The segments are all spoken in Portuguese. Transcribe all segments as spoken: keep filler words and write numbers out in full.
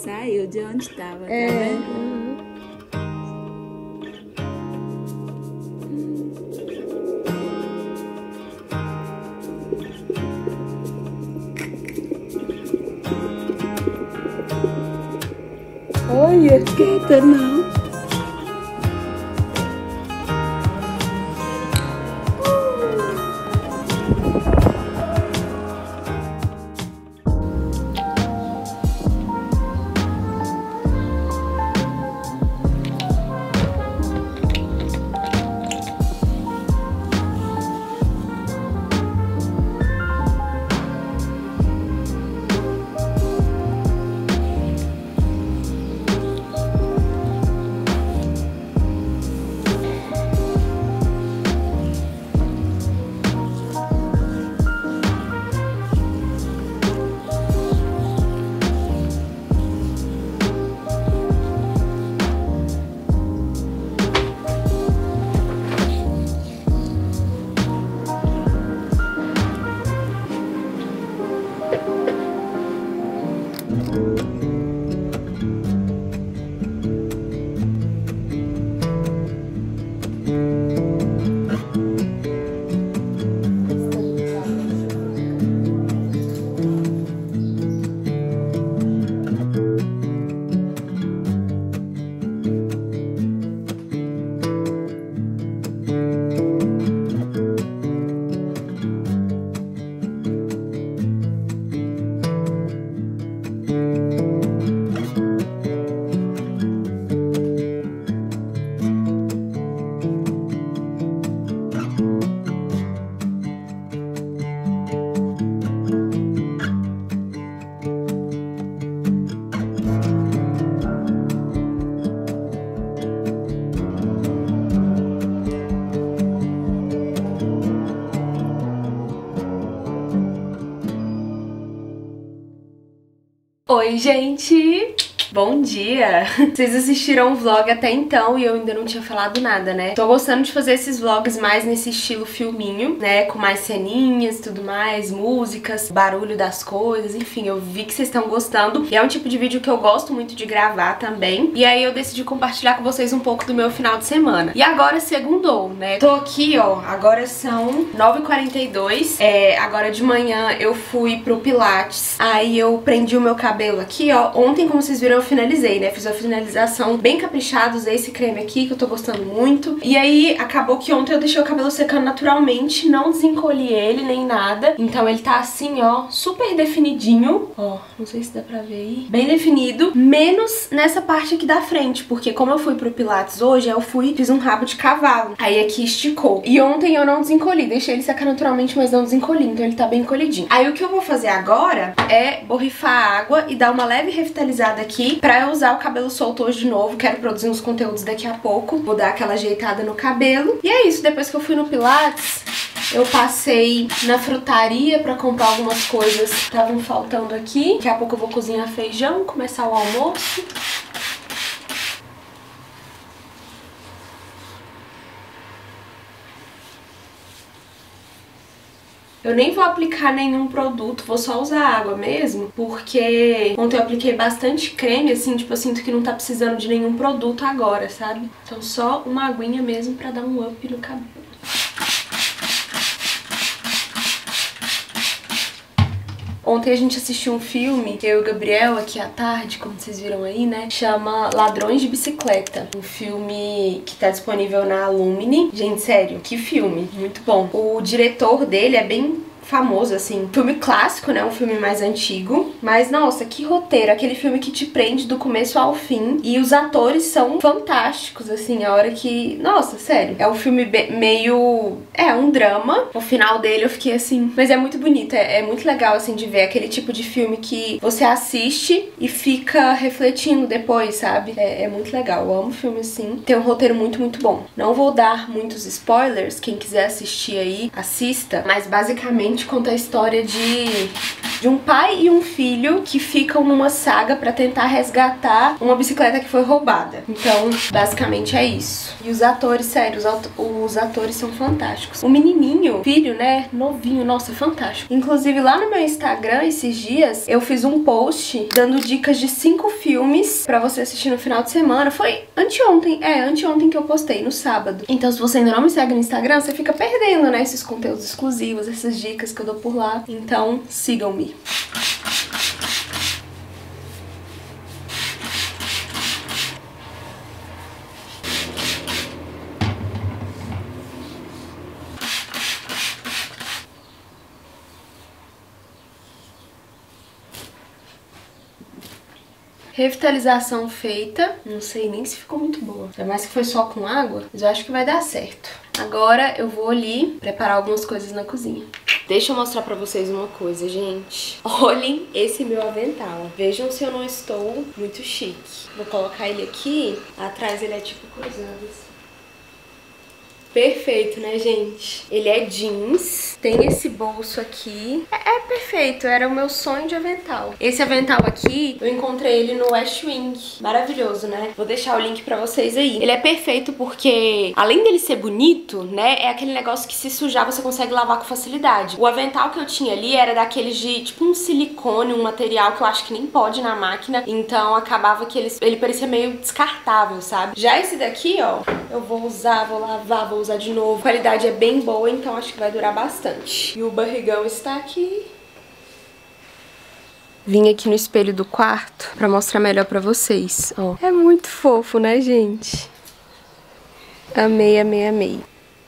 saiu de onde estava, É. tá vendo? Olha, Quieta não. Oi, gente! Bom dia! Vocês assistiram o vlog até então e eu ainda não tinha falado nada, né? Tô gostando de fazer esses vlogs mais nesse estilo filminho, né? Com mais ceninhas e tudo mais, músicas, barulho das coisas, enfim, eu vi que vocês estão gostando. E é um tipo de vídeo que eu gosto muito de gravar também. E aí eu decidi compartilhar com vocês um pouco do meu final de semana. E agora segundou, né? Tô aqui, ó, agora são nove e quarenta e dois. É, agora de manhã eu fui pro Pilates. Aí eu prendi o meu cabelo aqui, ó. Ontem, como vocês viram, eu finalizei, né? Fiz a finalização bem caprichada, usei esse creme aqui que eu tô gostando muito. E aí, acabou que ontem eu deixei o cabelo secando naturalmente, não desencolhi ele nem nada. Então ele tá assim, ó, super definidinho. Ó, não sei se dá pra ver aí. Bem definido, menos nessa parte aqui da frente, porque como eu fui pro Pilates hoje, eu fui, fiz um rabo de cavalo. Aí aqui esticou. E ontem eu não desencolhi, deixei ele secar naturalmente, mas não desencolhi, então ele tá bem encolhidinho. Aí o que eu vou fazer agora é borrifar água e dar uma leve revitalizada aqui pra eu usar o cabelo solto hoje de novo. Quero produzir uns conteúdos daqui a pouco. Vou dar aquela ajeitada no cabelo. E é isso, depois que eu fui no Pilates, eu passei na frutaria pra comprar algumas coisas que estavam faltando aqui. Daqui a pouco eu vou cozinhar feijão, começar o almoço. Eu nem vou aplicar nenhum produto, vou só usar água mesmo, porque ontem eu apliquei bastante creme, assim, tipo, eu sinto que não tá precisando de nenhum produto agora, sabe? Então só uma aguinha mesmo pra dar um up no cabelo. Ontem a gente assistiu um filme, eu e o Gabriel, aqui à tarde, como vocês viram aí, né? Chama Ladrões de Bicicleta. Um filme que tá disponível na Lumini. Gente, sério, que filme, muito bom. O diretor dele é bem famoso, assim, filme clássico, né, um filme mais antigo, mas nossa, que roteiro, aquele filme que te prende do começo ao fim, e os atores são fantásticos, assim, a hora que, nossa, sério, é um filme meio, é, um drama, o final dele eu fiquei assim, mas é muito bonito, é, é muito legal, assim, de ver aquele tipo de filme que você assiste e fica refletindo depois, sabe, é, é muito legal, eu amo filme assim, tem um roteiro muito, muito bom. Não vou dar muitos spoilers, quem quiser assistir aí, assista, mas basicamente conta a história de de um pai e um filho que ficam numa saga pra tentar resgatar uma bicicleta que foi roubada. Então, basicamente é isso. E os atores, sério, os, os atores são fantásticos. O menininho, filho, né, novinho, nossa, fantástico. Inclusive, lá no meu Instagram, esses dias, eu fiz um post dando dicas de cinco filmes pra você assistir no final de semana. Foi anteontem, é, anteontem que eu postei, no sábado. Então, se você ainda não me segue no Instagram, você fica perdendo, né, esses conteúdos exclusivos, essas dicas que eu dou por lá. Então, sigam-me. Revitalização feita. Não sei nem se ficou muito boa. Ainda mais que foi só com água, mas eu acho que vai dar certo. Agora eu vou ali preparar algumas coisas na cozinha. Deixa eu mostrar pra vocês uma coisa, gente. Olhem esse meu avental. Vejam se eu não estou muito chique. Vou colocar ele aqui. Atrás ele é tipo cruzado assim. Perfeito, né, gente? Ele é jeans, tem esse bolso aqui. É, é perfeito, era o meu sonho de avental. Esse avental aqui, eu encontrei ele no West Wing. Maravilhoso, né? Vou deixar o link pra vocês aí. Ele é perfeito porque, além dele ser bonito, né, é aquele negócio que se sujar você consegue lavar com facilidade. O avental que eu tinha ali era daqueles de, tipo, um silicone, um material que eu acho que nem pode na máquina. Então, acabava que ele, ele parecia meio descartável, sabe? Já esse daqui, ó, eu vou usar, vou lavar, vou usar de novo. A qualidade é bem boa, então acho que vai durar bastante. E o barrigão está aqui. Vim aqui no espelho do quarto pra mostrar melhor pra vocês, ó. É muito fofo, né, gente? Amei, amei, amei.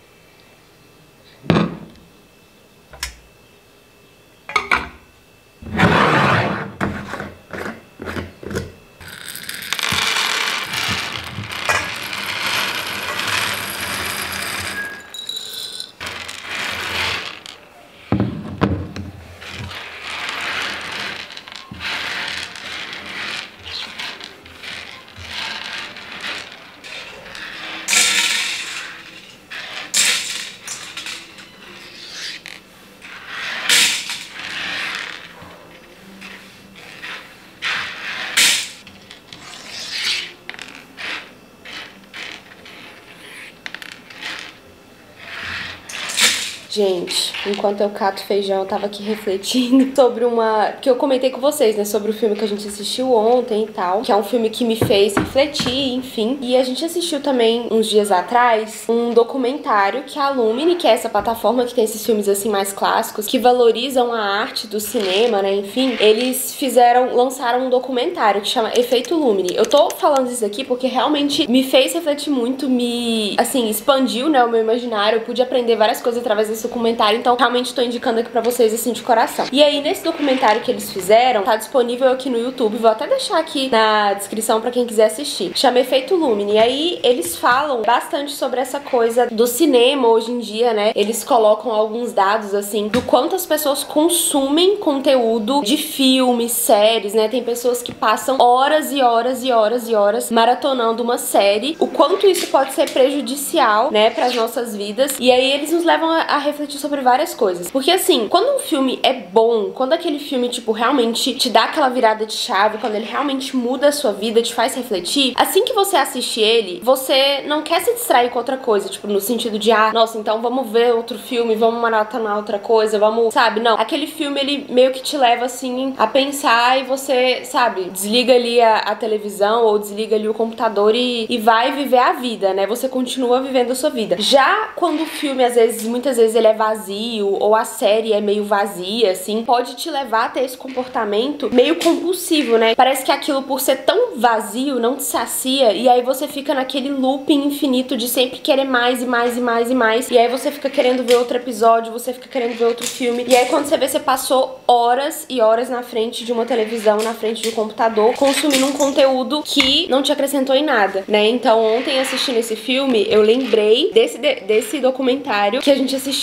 Gente, enquanto eu cato feijão, eu tava aqui refletindo sobre uma... que eu comentei com vocês, né? Sobre o filme que a gente assistiu ontem e tal. Que é um filme que me fez refletir, enfim. E a gente assistiu também, uns dias atrás, um documentário que a Lumini, que é essa plataforma que tem esses filmes, assim, mais clássicos, que valorizam a arte do cinema, né? Enfim, eles fizeram... lançaram um documentário que chama Efeito Lumini. Eu tô falando isso aqui porque realmente me fez refletir muito, me... assim, expandiu, né? O meu imaginário. Eu pude aprender várias coisas através desse documentário, então realmente tô indicando aqui pra vocês, assim, de coração. E aí, nesse documentário que eles fizeram, tá disponível aqui no YouTube, vou até deixar aqui na descrição pra quem quiser assistir. Chama Efeito Lumini. E aí, eles falam bastante sobre essa coisa do cinema hoje em dia, né? Eles colocam alguns dados, assim, do quanto as pessoas consumem conteúdo de filmes, séries, né? Tem pessoas que passam horas e horas e horas e horas maratonando uma série, o quanto isso pode ser prejudicial, né, pras nossas vidas. E aí, eles nos levam a, a refletir sobre várias coisas. Porque assim, quando um filme é bom, quando aquele filme, tipo, realmente te dá aquela virada de chave, quando ele realmente muda a sua vida, te faz refletir, assim que você assiste ele, você não quer se distrair com outra coisa, tipo, no sentido de, ah, nossa, então vamos ver outro filme, vamos maratonar outra coisa, vamos, sabe? Não, aquele filme, ele meio que te leva, assim, a pensar e você, sabe, desliga ali a, a televisão ou desliga ali o computador e, e vai viver a vida, né? Você continua vivendo a sua vida. Já quando o filme, às vezes, muitas vezes ele é vazio, ou a série é meio vazia, assim, pode te levar a ter esse comportamento meio compulsivo, né? Parece que aquilo, por ser tão vazio, não te sacia, e aí você fica naquele looping infinito de sempre querer mais e mais e mais e mais, e aí você fica querendo ver outro episódio, você fica querendo ver outro filme, e aí quando você vê, você passou horas e horas na frente de uma televisão, na frente de um computador, consumindo um conteúdo que não te acrescentou em nada, né? Então, ontem, assistindo esse filme, eu lembrei desse, desse documentário que a gente assistiu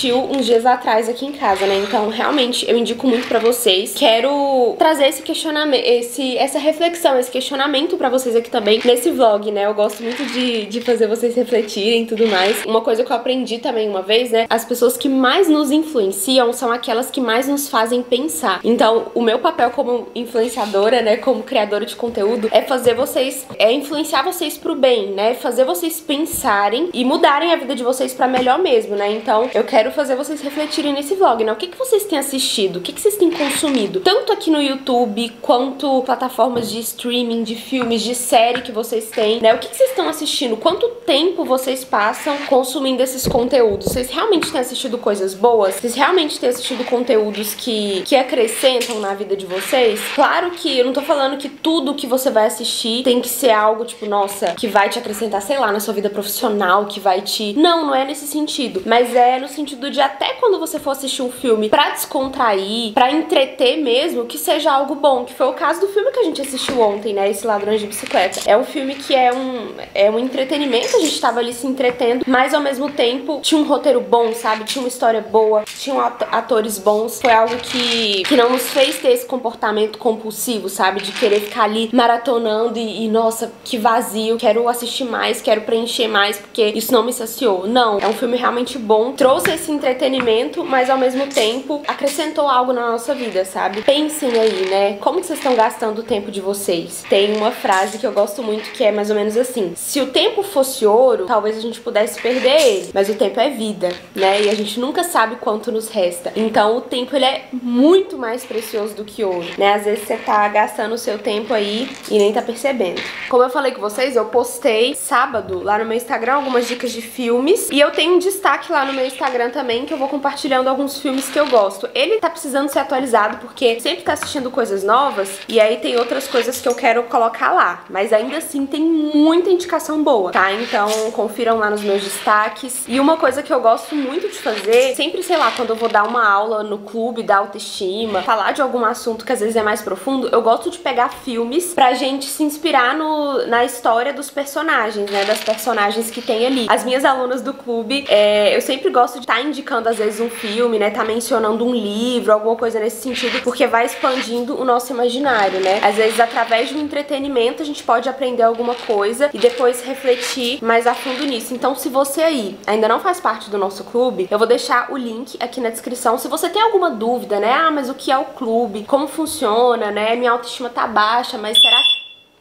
assistiu uns dias atrás aqui em casa, né? Então, realmente, eu indico muito pra vocês. Quero trazer esse questionamento, esse, essa reflexão, esse questionamento pra vocês aqui também nesse vlog, né? Eu gosto muito de, de fazer vocês refletirem e tudo mais. Uma coisa que eu aprendi também uma vez, né? As pessoas que mais nos influenciam são aquelas que mais nos fazem pensar. Então, o meu papel como influenciadora, né? Como criadora de conteúdo, é fazer vocês, é influenciar vocês pro bem, né? Fazer vocês pensarem e mudarem a vida de vocês pra melhor mesmo, né? Então, eu quero fazer vocês refletirem nesse vlog, né? O que que vocês têm assistido? O que que vocês têm consumido? Tanto aqui no YouTube, quanto plataformas de streaming, de filmes, de série que vocês têm, né? O que que vocês estão assistindo? Quanto tempo vocês passam consumindo esses conteúdos? Vocês realmente têm assistido coisas boas? Vocês realmente têm assistido conteúdos que, que acrescentam na vida de vocês? Claro que eu não tô falando que tudo que você vai assistir tem que ser algo, tipo, nossa, que vai te acrescentar, sei lá, na sua vida profissional, que vai te... Não, não é nesse sentido. Mas é no sentido de até quando você for assistir um filme pra descontrair, pra entreter mesmo, que seja algo bom. Que foi o caso do filme que a gente assistiu ontem, né? Esse Ladrões de Bicicleta. É um filme que é um, é um entretenimento, a gente tava ali se entretendo, mas ao mesmo tempo tinha um roteiro bom, sabe? Tinha uma história boa, tinham atores bons. Foi algo que, que não nos fez ter esse comportamento compulsivo, sabe? De querer ficar ali maratonando e, e, nossa, que vazio, quero assistir mais, quero preencher mais, porque isso não me saciou. Não, é um filme realmente bom, trouxe esse entretenimento, mas ao mesmo tempo acrescentou algo na nossa vida, sabe? Pensem aí, né? Como que vocês estão gastando o tempo de vocês? Tem uma frase que eu gosto muito que é mais ou menos assim: se o tempo fosse ouro, talvez a gente pudesse perder ele, mas o tempo é vida, né? E a gente nunca sabe quanto nos resta. Então o tempo, ele é muito mais precioso do que ouro, né? Às vezes você tá gastando o seu tempo aí e nem tá percebendo. Como eu falei com vocês, eu postei sábado lá no meu Instagram algumas dicas de filmes, e eu tenho um destaque lá no meu Instagram também, que eu vou compartilhando alguns filmes que eu gosto. Ele tá precisando ser atualizado, porque sempre tá assistindo coisas novas, e aí tem outras coisas que eu quero colocar lá, mas ainda assim tem muita indicação boa, tá? Então confiram lá nos meus destaques. E uma coisa que eu gosto muito de fazer, sempre, sei lá, quando eu vou dar uma aula no clube da autoestima, falar de algum assunto que às vezes é mais profundo, eu gosto de pegar filmes pra gente se inspirar no, na história dos personagens, né? Das personagens que tem ali. As minhas alunas do clube, é, eu sempre gosto de estar tá indicando às vezes um filme, né? Tá mencionando um livro, alguma coisa nesse sentido, porque vai expandindo o nosso imaginário, né? Às vezes, através de um entretenimento, a gente pode aprender alguma coisa e depois refletir mais a fundo nisso. Então, se você aí ainda não faz parte do nosso clube, eu vou deixar o link aqui na descrição. Se você tem alguma dúvida, né? Ah, mas o que é o clube? Como funciona, né? Minha autoestima tá baixa, mas será que...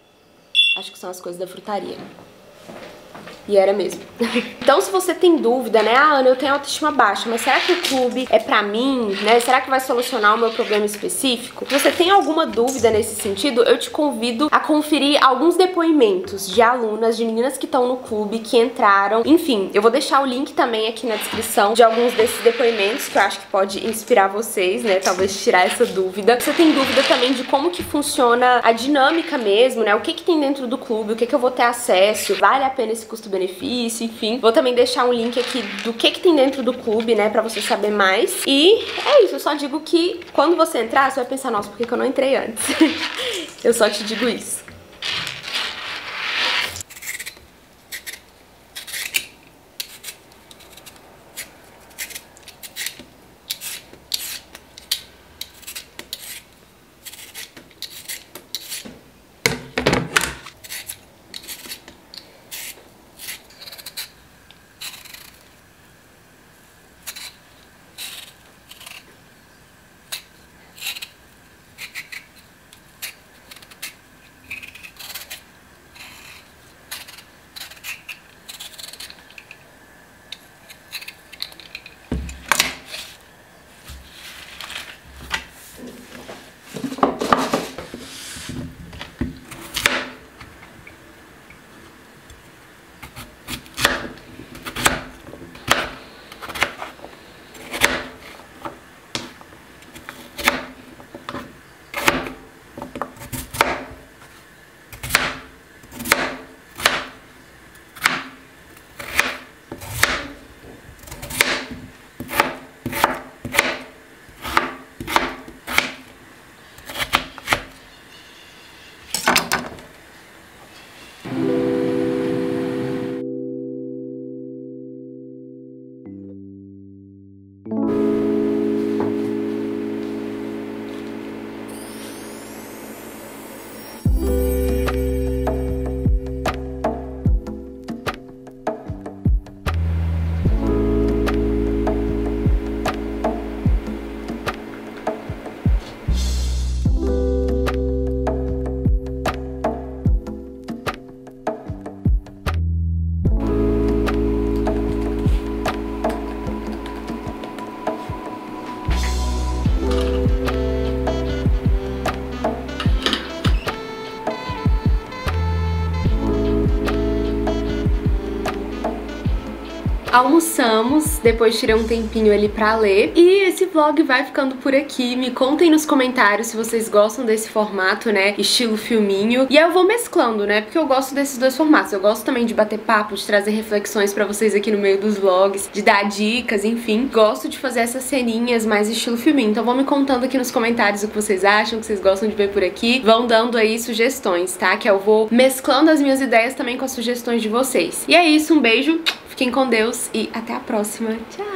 Acho que são as coisas da frutaria. E era mesmo. Então, se você tem dúvida, né? Ah, Ana, eu tenho autoestima baixa, mas será que o clube é pra mim, né? Será que vai solucionar o meu problema específico? Se você tem alguma dúvida nesse sentido, eu te convido a conferir alguns depoimentos de alunas, de meninas que estão no clube, que entraram. Enfim, eu vou deixar o link também aqui na descrição de alguns desses depoimentos que eu acho que pode inspirar vocês, né? Talvez tirar essa dúvida. Você tem dúvida também de como que funciona a dinâmica mesmo, né? O que que tem dentro do clube, o que que eu vou ter acesso, vale a pena esse custo benefício, enfim. Vou também deixar um link aqui do que que tem dentro do clube, né, pra você saber mais. E é isso, eu só digo que quando você entrar, você vai pensar, nossa, por que que eu não entrei antes? Eu só te digo isso. almoçamos, depois tirei um tempinho ali pra ler. E esse vlog vai ficando por aqui. Me contem nos comentários se vocês gostam desse formato, né, estilo filminho. E aí eu vou mesclando, né, porque eu gosto desses dois formatos. Eu gosto também de bater papo, de trazer reflexões pra vocês aqui no meio dos vlogs, de dar dicas, enfim. Gosto de fazer essas ceninhas mais estilo filminho. Então vão me contando aqui nos comentários o que vocês acham, o que vocês gostam de ver por aqui. Vão dando aí sugestões, tá? Que eu vou mesclando as minhas ideias também com as sugestões de vocês. E é isso, um beijo, fiquem com Deus e até a próxima. Tchau!